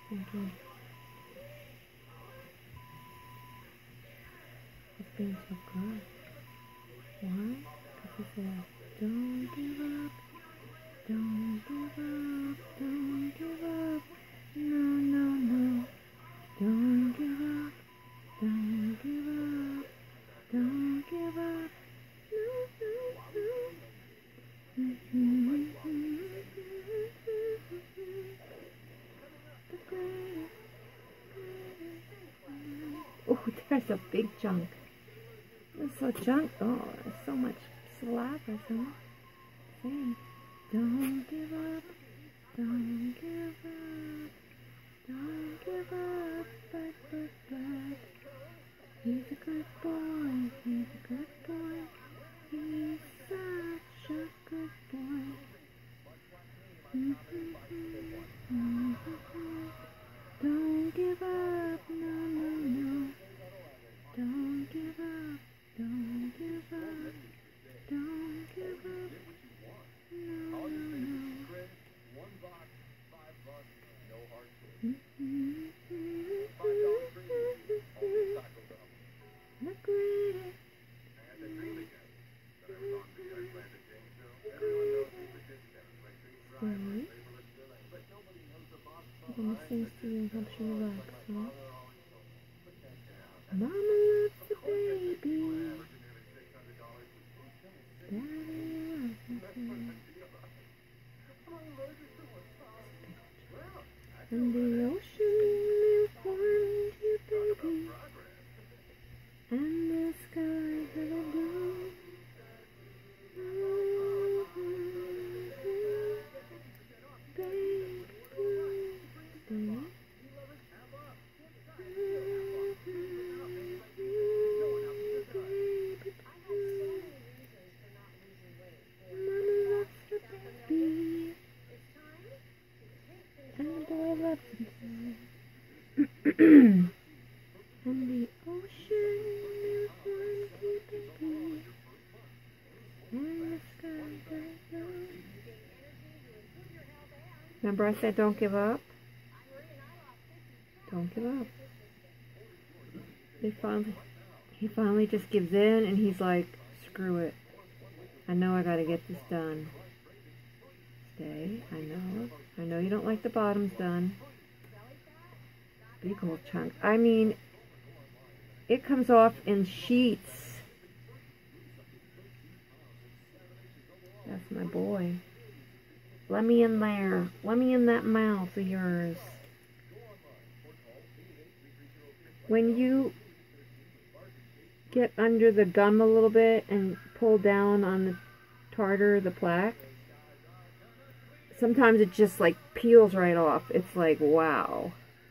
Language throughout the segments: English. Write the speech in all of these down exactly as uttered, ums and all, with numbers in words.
Thank you. It's been so good. Why? Because he said, don't give up, don't give up, don't give up, no, no, no, don't give up, don't give up, don't give up, no, no, no. Oh, there's a big chunk. It's so chunk. Oh, there's so much saliva. So saying, don't give up, don't give up, don't give up, but, but, but. He's a good boy, he's a good boy, he's such a good boy. Mm-hmm, mm-hmm. Don't give up, no, no, no. Don't give up, don't give up, don't give up, no, no, no. Mm-hmm. Look great. Sorry. I'm going to sing to you and help you relax, huh? Mama loves the baby. Daddy loves the baby. And the ocean will find you, baby. And the skies are blue. Baby, stay. And the ocean will find you, baby, and the sky is blue. Remember I said don't give up? Don't give up. They finally, he finally just gives in and he's like, screw it. I know I gotta get this done. Stay, I know. I know you don't like the bottoms done. Big old chunk. I mean, it comes off in sheets. That's my boy. Let me in there. Let me in that mouth of yours. When you get under the gum a little bit and pull down on the tartar, the plaque, sometimes it just like peels right off. It's like, wow.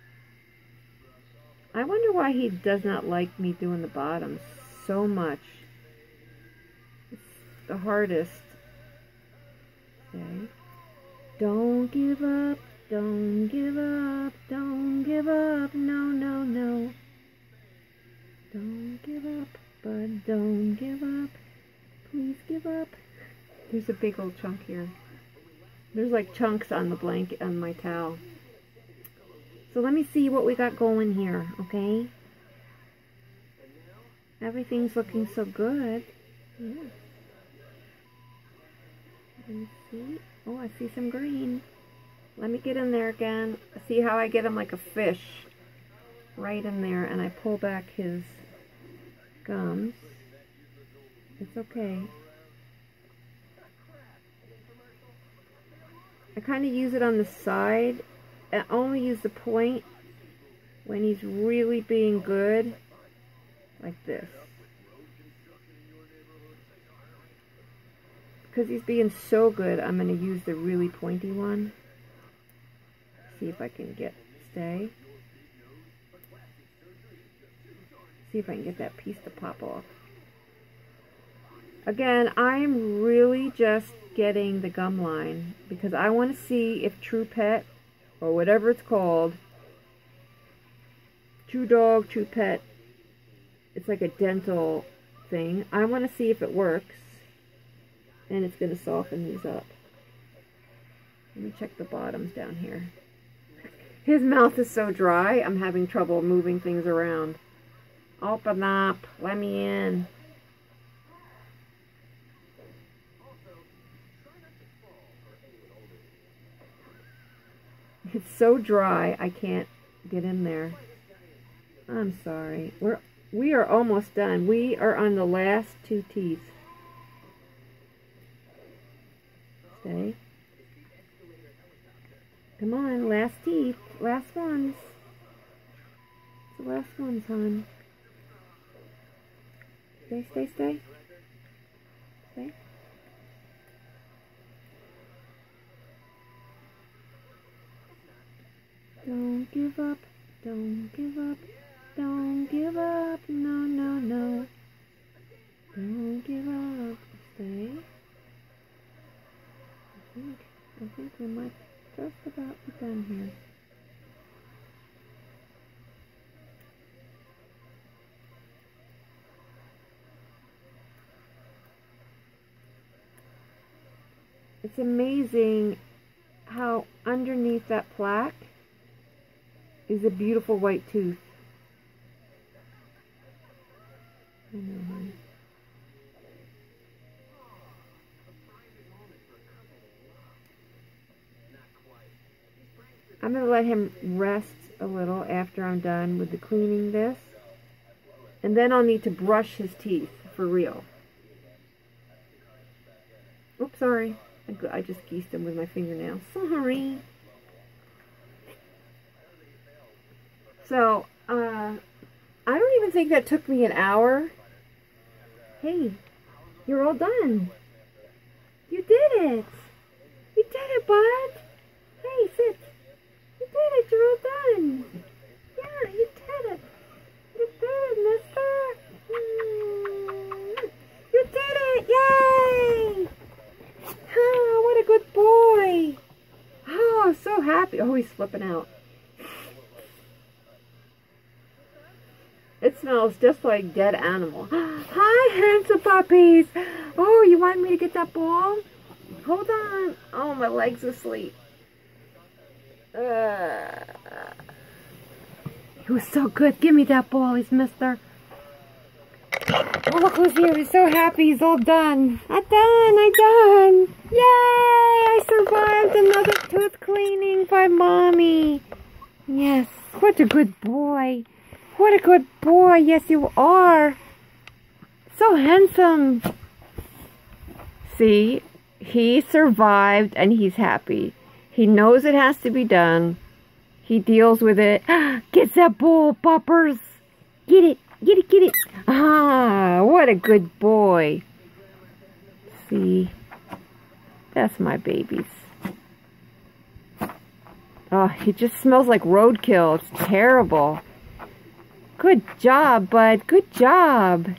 I wonder why he does not like me doing the bottoms so much. It's the hardest. Okay. Don't give up, don't give up, don't give up, no, no, no. Don't give up, but don't give up. Please give up. There's a big old chunk here. There's like chunks on the blanket, on my towel. So let me see what we got going here, okay? Everything's looking so good. Yeah. Let me see. Oh, I see some green. Let me get in there again. See how I get him like a fish. Right in there, and I pull back his gums. It's okay. I kind of use it on the side. I only use the point when he's really being good, like this. Because he's being so good, I'm going to use the really pointy one. See if I can get, stay. See if I can get that piece to pop off. Again, I'm really just getting the gum line because I want to see if True Pet, or whatever it's called, True Dog, True Pet, it's like a dental thing. I want to see if it works, and it's going to soften these up. Let me check the bottoms down here. His mouth is so dry, I'm having trouble moving things around. Open up. Let me in. It's so dry, I can't get in there. I'm sorry. We're we are almost done. We are on the last two teeth. Stay. Come on, last teeth. Last ones. It's the last ones, hon. Stay, stay, stay. Stay. Don't give up. Don't give up. Don't give up. No, no, no. Don't give up. Stay. I think, I think we might just about be done here. It's amazing how underneath that plaque is a beautiful white tooth. I know, honey. I'm going to let him rest a little after I'm done with the cleaning this. And then I'll need to brush his teeth for real. Oops, sorry. I just geesed him with my fingernail. Sorry. So, uh, I don't even think that took me an hour. Hey, you're all done. You did it. You did it, bud. Hey, sit. You did it. You're all done. Yeah, you did it. You did it, mister. Mm. You did it. Yay. Oh, what a good boy. Oh, I'm so happy. Oh, he's flipping out. It smells just like dead animal. Hi, handsome puppies. Oh, you want me to get that ball? Hold on. Oh, my leg's asleep. Uh, he was so good. Give me that ball, he's mister. Oh, look who's here. He's so happy. He's all done. I'm done. I'm done. Yay! I survived another tooth cleaning by Mommy. Yes. What a good boy. What a good boy. Yes, you are. So handsome. See, he survived and he's happy. He knows it has to be done. He deals with it. Get that ball, poppers. Get it. Get it, get it. Ah, what a good boy. See, that's my babies. Oh, he just smells like roadkill. It's terrible. Good job, bud. Good job.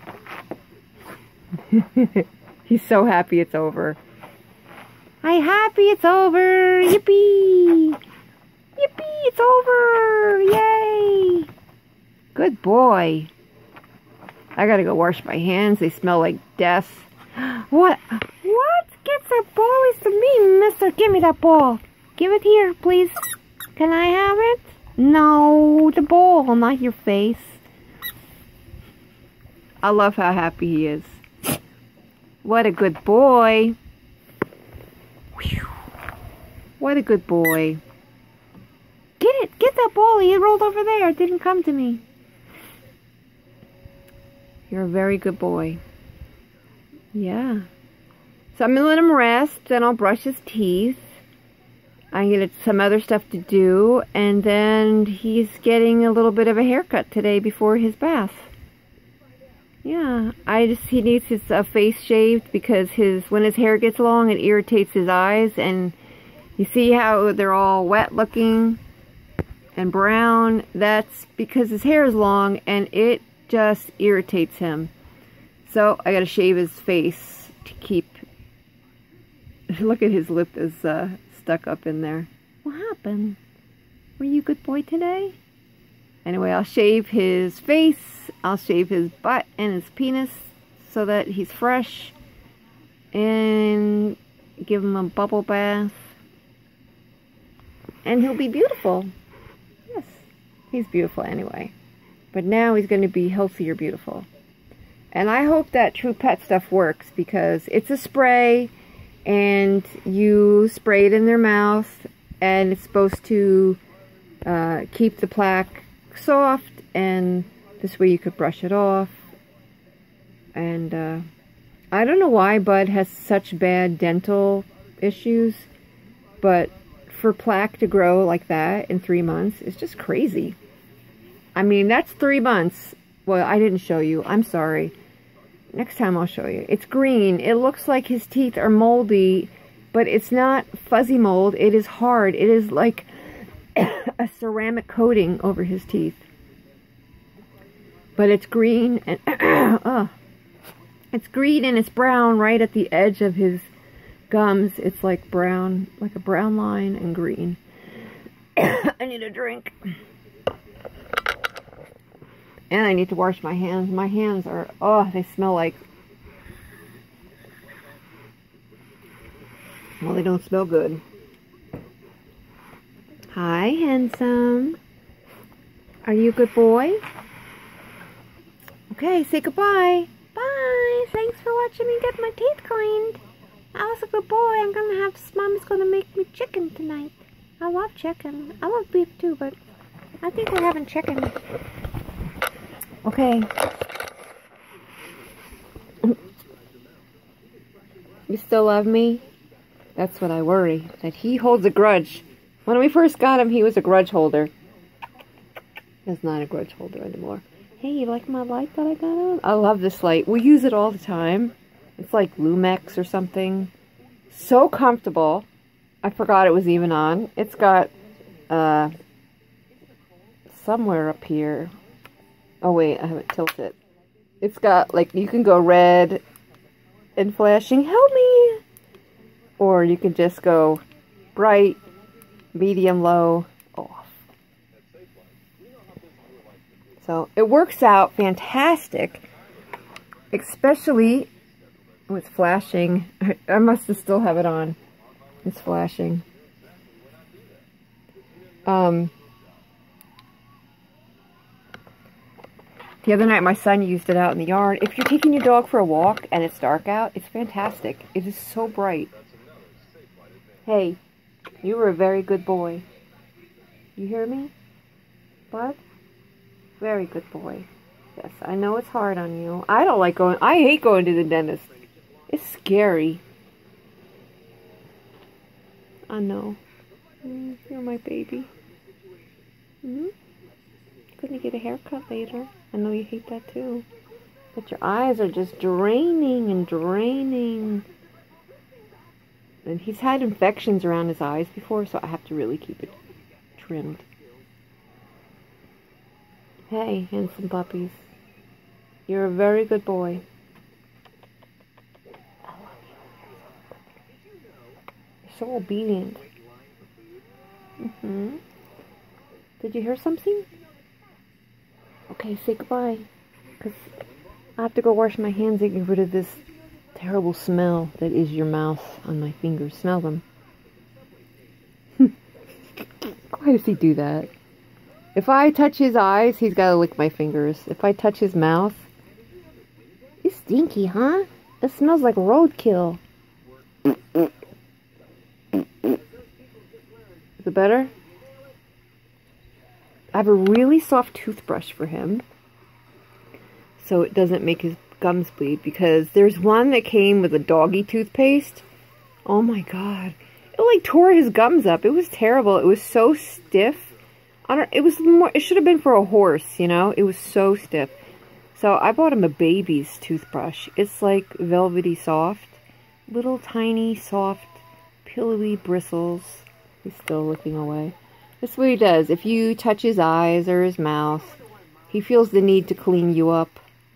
He's so happy it's over. I'm happy it's over. Yippee. Yippee, it's over. Yay. Good boy. I gotta go wash my hands. They smell like death. What? What? Get that ball is to me, mister. Give me that ball. Give it here, please. Can I have it? No, the ball, not your face. I love how happy he is. What a good boy. Whew. What a good boy. Get it. Get that ball. He rolled over there. It didn't come to me. You're a very good boy. Yeah. So I'm going to let him rest. Then I'll brush his teeth. I get some other stuff to do. And then he's getting a little bit of a haircut today before his bath. Yeah. I just he needs his uh, face shaved because his when his hair gets long, it irritates his eyes. And you see how they're all wet looking and brown? That's because his hair is long and it just irritates him. So I gotta shave his face to keep. Look at his lip is uh, stuck up in there. What happened? Were you a good boy today? Anyway, I'll shave his face. I'll shave his butt and his penis so that he's fresh, and give him a bubble bath, and he'll be beautiful. He's beautiful anyway. But now he's going to be healthier beautiful. And I hope that True Pet stuff works, because it's a spray and you spray it in their mouth and it's supposed to uh, keep the plaque soft, and this way you could brush it off. And uh, I don't know why Bud has such bad dental issues, but for plaque to grow like that in three months is just crazy. I mean, that's three months. Well, I didn't show you. I'm sorry. Next time I'll show you. It's green. It looks like his teeth are moldy, but it's not fuzzy mold. It is hard. It is like a ceramic coating over his teeth. But it's green and oh, it's green and it's brown right at the edge of his gums. It's like brown, like a brown line and green. I need a drink. And I need to wash my hands. My hands are, oh, they smell like, well, they don't smell good. Hi, handsome. Are you a good boy? Okay, say goodbye. Bye. Thanks for watching me get my teeth cleaned. I was a good boy. I'm going to have, Mom's going to make me chicken tonight. I love chicken. I love beef too, but I think we're having chicken. Okay. You still love me? That's what I worry. That he holds a grudge. When we first got him, he was a grudge holder. He's not a grudge holder anymore. Hey, you like my light that I got on? I love this light. We use it all the time. It's like Lumex or something. So comfortable. I forgot it was even on. It's got, uh, somewhere up here. Oh wait, I have it tilted. It's got, like, you can go red and flashing, help me! Or you can just go bright, medium, low, off. So, it works out fantastic. Especially with flashing. I must have still have it on. It's flashing. Um... The other night, my son used it out in the yard. If you're taking your dog for a walk and it's dark out, it's fantastic. It is so bright. Hey, you were a very good boy. You hear me, Bud? Very good boy. Yes, I know it's hard on you. I don't like going... I hate going to the dentist. It's scary. I know. Mm, you're my baby. Mm-hmm. Gonna get a haircut later. I know you hate that too. But your eyes are just draining and draining. And he's had infections around his eyes before, so I have to really keep it trimmed. Hey, handsome puppies. You're a very good boy. I love you. You're so obedient. Mm-hmm. Did you hear something? Okay, say goodbye, because I have to go wash my hands and get rid of this terrible smell that is your mouth on my fingers. Smell them. Why does he do that? If I touch his eyes, he's got to lick my fingers. If I touch his mouth, it's stinky, huh? It smells like roadkill. Is it better? I have a really soft toothbrush for him, so it doesn't make his gums bleed, because there's one that came with a doggy toothpaste. Oh my god. It like tore his gums up. It was terrible. It was so stiff. I don't, it was more, it should have been for a horse, you know? It was so stiff. So I bought him a baby's toothbrush. It's like velvety soft. Little tiny, soft, pillowy bristles. He's still looking away. That's what he does. If you touch his eyes or his mouth, he feels the need to clean you up.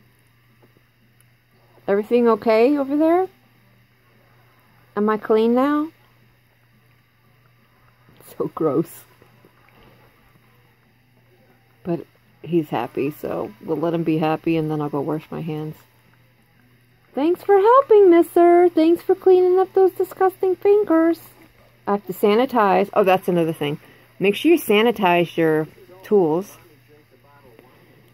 Everything okay over there? Am I clean now? So gross. But he's happy, so we'll let him be happy, and then I'll go wash my hands. Thanks for helping, mister. Thanks for cleaning up those disgusting fingers. I have to sanitize. Oh, that's another thing. Make sure you sanitize your tools.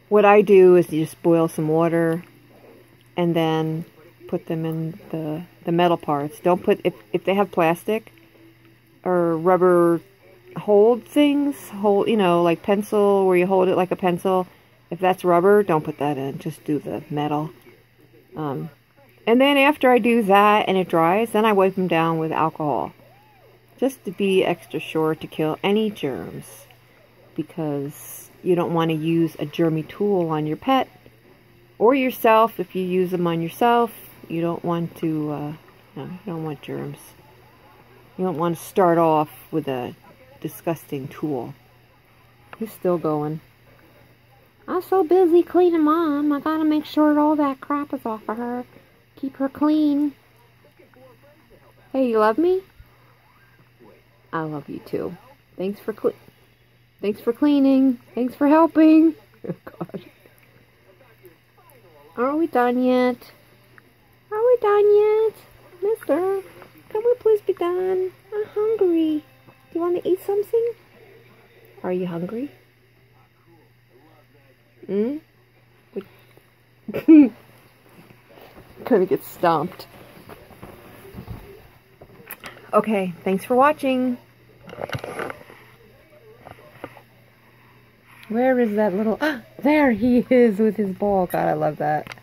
what I do is you just boil some water and then put them in the, the metal parts. Don't put, if, if they have plastic or rubber hold things, hold, you know, like pencil, where you hold it like a pencil. If that's rubber, don't put that in. Just do the metal. Um, and then after I do that and it dries, then I wipe them down with alcohol. Just to be extra sure to kill any germs. Because you don't want to use a germy tool on your pet. Or yourself. If you use them on yourself, you don't want to, uh, no, you don't want germs. You don't want to start off with a disgusting tool. He's still going. I'm so busy cleaning Mom. I gotta make sure all that crap is off of her. Keep her clean. Hey, you love me? I love you too. Thanks for cle- Thanks for cleaning. Thanks for helping. Oh God. Are we done yet? Are we done yet? Mister, can we please be done? I'm hungry. Do you want to eat something? Are you hungry? Hmm? Gonna get stomped. Okay, thanks for watching. Where is that little... Ah, there he is with his ball. God, I love that.